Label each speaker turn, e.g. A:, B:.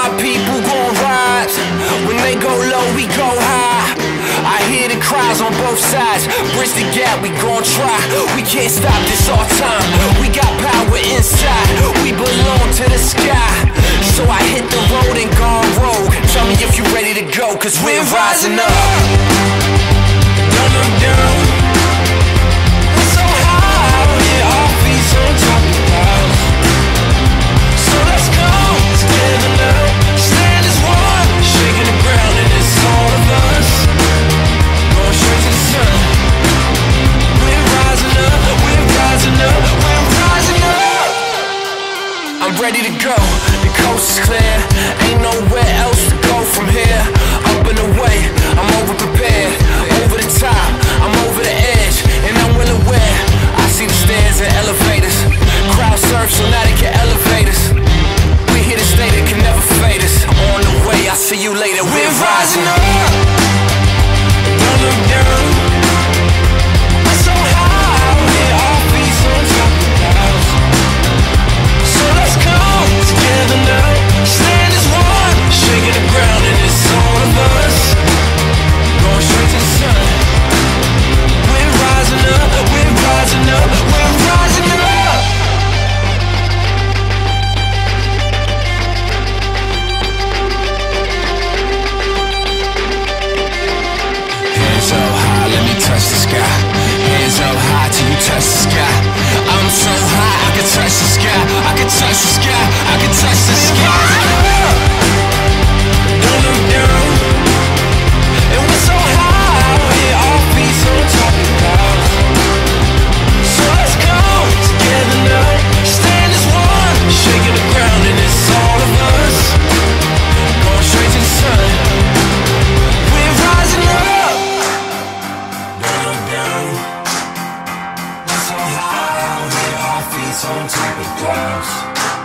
A: my people gon' rise. When they go low, we go high. I hear the cries on both sides. Bridge the gap, we gon' try. We can't stop this all time. We got power inside. We belong to the sky. So I hit the road and gone rogue. Tell me if you ready to go, cause we're rising up. Don't look down. We're so high, yeah, our feet on top of the clouds. So let's go together now. Stand as one, shaking the ground, and it's all of us. Going straight to the sun. We're rising up, we're rising up, we're rising up. I'm ready to go, the coast is clear. Ain't nowhere else to go from here. Up and away, I'm over prepared. Over the top, I'm over the edge, and I'm well aware. I see the stairs and elevators. Crowd surf so now they can elevate us. We here to stay, they can never fade us. On the way, I'll see you later. We're rising up. Don't look down. We're so high, yeah, our feet on top of the clouds. So let's go together now. Stand as one, shaking the ground, and it's all of us. Going straight to the sun. We're rising up, we're rising up, we're rising up. Hands up high, let me touch the sky. Hands up high till you touch the sky. I'm so high, I can touch the sky. I can touch the sky, I can touch the sky. Don't look down. And we're so high, yeah, our feet on top of the clouds. So let's go together now. Stand as one, shaking the ground, and it's all of us. Going straight to the sun. We're rising up. Don't look down. We're so high, yeah, our feet on top of the clouds.